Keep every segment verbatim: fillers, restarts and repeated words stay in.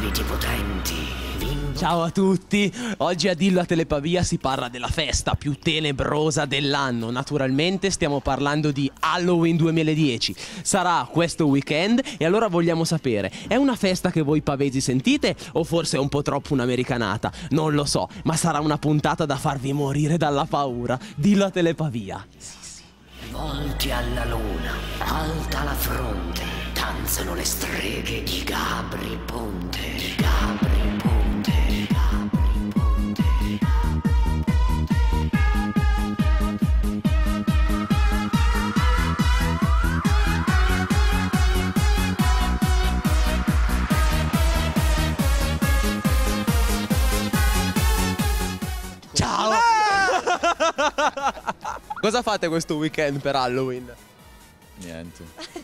spiriti potenti. Ciao a tutti, oggi a Dillo a Telepavia si parla della festa più tenebrosa dell'anno. Naturalmente stiamo parlando di Halloween duemiladieci. Sarà questo weekend e allora vogliamo sapere, è una festa che voi pavesi sentite o forse è un po' troppo un'americanata? Non lo so, ma sarà una puntata da farvi morire dalla paura. Dillo a Telepavia. Sì, sì. Volti alla luna, alta la fronte, danzano le streghe di Gabri Ponte. Di Gabri Ponte. Ciao! Cosa fate questo weekend per Halloween? Niente.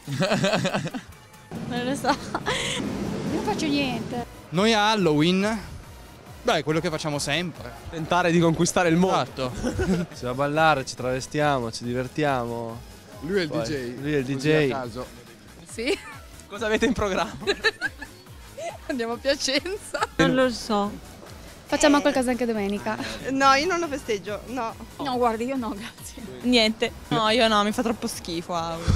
Non lo so. Non faccio niente. Noi a Halloween, beh, è quello che facciamo sempre. Tentare di conquistare il mondo. Esatto. Si va a ballare, ci travestiamo, ci divertiamo. Lui è il Poi, D J. lui è il D J. Così a caso. Sì. Cosa avete in programma? Andiamo a Piacenza. Non lo so. Facciamo qualcosa anche domenica. No, io non lo festeggio, no. No, guardi, io no, grazie. Niente. No, io no, mi fa troppo schifo.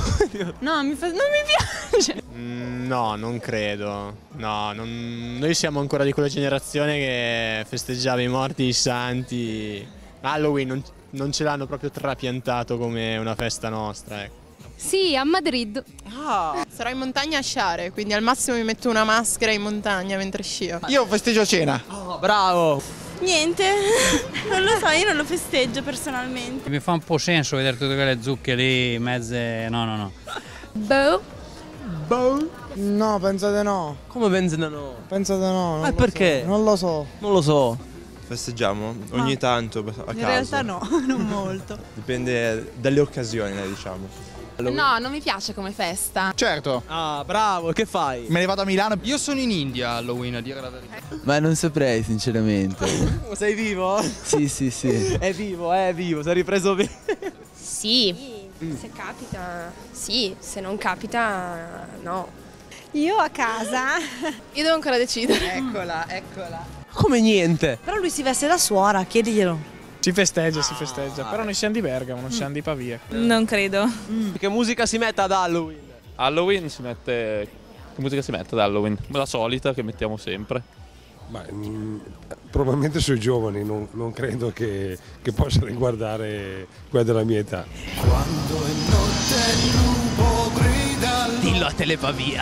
No, mi fa... non mi piace. Mm, no, non credo. No, non... noi siamo ancora di quella generazione che festeggiava i morti, i santi. Halloween non, non ce l'hanno proprio trapiantato come una festa nostra, ecco. Sì, a Madrid. Ah, sarò in montagna a sciare, quindi al massimo mi metto una maschera in montagna mentre scio. Io festeggio a cena. Oh, bravo! Niente. Non lo so, io non lo festeggio personalmente. Mi fa un po' senso vedere tutte quelle zucche lì, mezze... no, no, no. Boh. Boh. No, pensate no. Come pensate no? Pensate no. Non Eh, lo perché? so. Non lo so. Non lo so. Festeggiamo ogni tanto a caso. In realtà no, non molto. Dipende dalle occasioni, diciamo. No, non mi piace come festa. Certo. Ah, bravo, che fai? Me ne vado a Milano. Io sono in India a Halloween, a dire la verità. Ma non saprei, sinceramente. Sei vivo? Sì, sì, sì. È vivo, è vivo, si è ripreso bene. Sì, se capita, sì, se non capita, no. Io a casa. Io devo ancora decidere. Eccola, eccola. Come niente? Però lui si veste da suora, chiediglielo. Si festeggia, si festeggia. Però noi siamo di Bergamo, non siamo di Pavia. Non credo. Che musica si mette ad Halloween? Halloween si mette... Che musica si mette ad Halloween? La solita che mettiamo sempre. Ma, mh, probabilmente sui giovani, non, non credo che, che possa riguardare quella della mia età. Quando è notte il lupo grida. Dillo a Telepavia.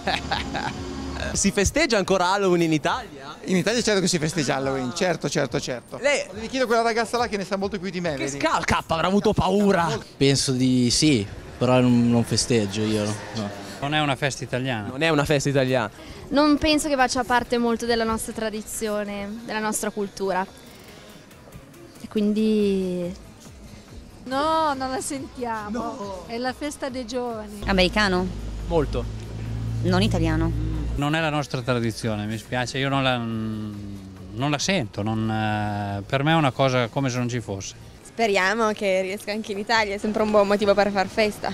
Si festeggia ancora Halloween in Italia? In Italia certo che si festeggia Halloween, certo, certo, certo. Lei... Devi chiedere a quella ragazza là che ne sa molto più di me, Che vedi? scappa, avrà avuto paura. Penso di sì, però non, non festeggio io. No. Non è una festa italiana. Non è una festa italiana. Non penso che faccia parte molto della nostra tradizione, della nostra cultura. E quindi... No, non la sentiamo. No. È la festa dei giovani. Americano? Molto. Non italiano. Non è la nostra tradizione, mi spiace, io non la, non la sento, non, eh, per me è una cosa come se non ci fosse. Speriamo che riesca anche in Italia, è sempre un buon motivo per far festa.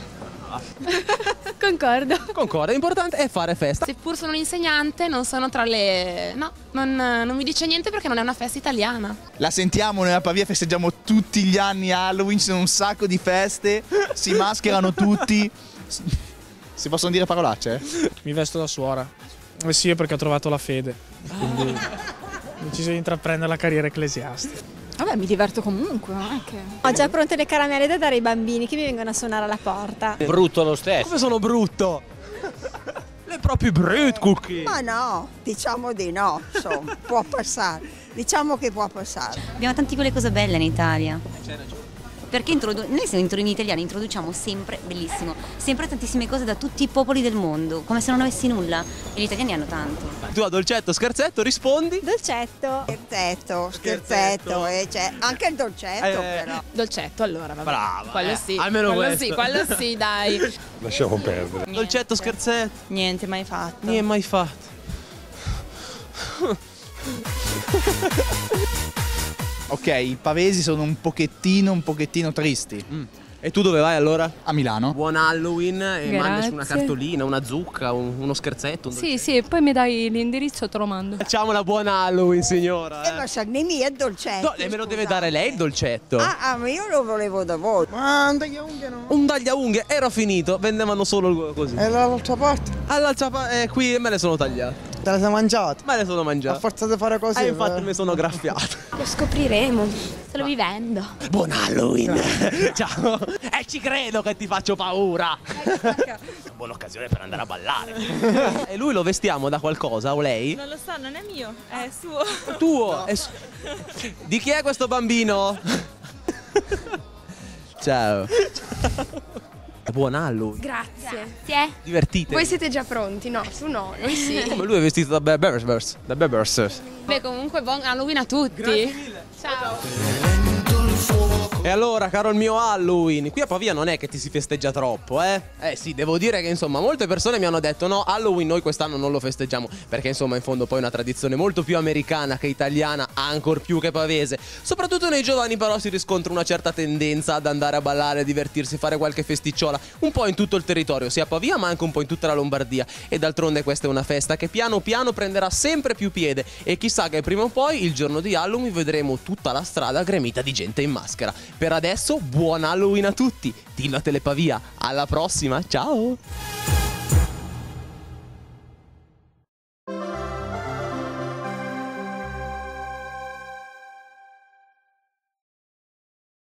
Concordo. Concordo, l'importante è fare festa. Seppur sono un'insegnante, non sono tra le... No, non, non mi dice niente perché non è una festa italiana. La sentiamo, noi a Pavia festeggiamo tutti gli anni Halloween, ci sono un sacco di feste, si mascherano tutti. Si possono dire parolacce? Mi vesto da suora. Eh sì, perché ho trovato la fede. Quindi ho deciso di intraprendere la carriera ecclesiastica. Vabbè, mi diverto comunque, non è che... Ho già pronte le caramelle da dare ai bambini che mi vengono a suonare alla porta. Brutto lo stesso. Come sono brutto? Lei è proprio brutto, Cookie. Ma no, diciamo di no, insomma, può passare. Diciamo che può passare. Abbiamo tanti quelle cose belle in Italia. Perché introdu- noi siamo in italiani, introduciamo sempre, bellissimo, sempre tantissime cose da tutti i popoli del mondo, come se non avessi nulla. E gli italiani hanno tanto. Tu a dolcetto, scherzetto, rispondi? Dolcetto. Scherzetto, scherzetto, e c'è anche il dolcetto Eh, però. Dolcetto allora, vabbè. Brava, Quello eh, sì. almeno quello questo. sì, quello sì, dai. Lasciamo perdere. Dolcetto, scherzetto. Niente, mai fatto. Niente mai fatto. Ok, i pavesi sono un pochettino, un pochettino tristi. Mm. E tu dove vai allora? A Milano. Buon Halloween e mandaci una Grazie. cartolina, una zucca, un- uno scherzetto. Un Sì, sì, poi mi dai l'indirizzo e te lo mando. Facciamo la buona Halloween, signora. Eh, ma sa, Nini è dolcetto. No, e me lo deve dare lei il dolcetto. Ah, ah, ma io lo volevo da voi. Ma un tagliaunghie no. Un tagliaunghie, era finito, vendevano solo così. E dall'altra parte? All'altra parte, eh, qui me le sono tagliate. Te la sei mangiata? Me le sono mangiate. A forza di fare così. Ah, infatti eh. mi sono graffiato. Lo scopriremo. Sto vivendo. Buon Halloween! Ciao! E ci credo che ti faccio paura! Buona occasione per andare a ballare. E lui lo vestiamo da qualcosa o lei? Non lo so, non è mio, è suo. Tuo! È su- Di chi è questo bambino? Ciao! Buon Halloween! Grazie. Ti è? Divertite. Voi siete già pronti? No, tu no, noi sì. Come lui è vestito da Bebbers. Da Bebbers. Beh, comunque buon Halloween a tutti. Ciao. E allora, caro il mio Halloween, qui a Pavia non è che ti si festeggia troppo, eh? Eh sì, devo dire che insomma molte persone mi hanno detto no, Halloween noi quest'anno non lo festeggiamo, perché insomma in fondo poi è una tradizione molto più americana che italiana, ancor più che pavese. Soprattutto nei giovani però si riscontra una certa tendenza ad andare a ballare, a divertirsi, fare qualche festicciola, un po' in tutto il territorio, sia a Pavia ma anche un po' in tutta la Lombardia. E d'altronde questa è una festa che piano piano prenderà sempre più piede e chissà che prima o poi il giorno di Halloween vedremo tutta la strada gremita di gente in maschera. Per adesso, buon Halloween a tutti! Dillo a Telepavia, alla prossima, ciao!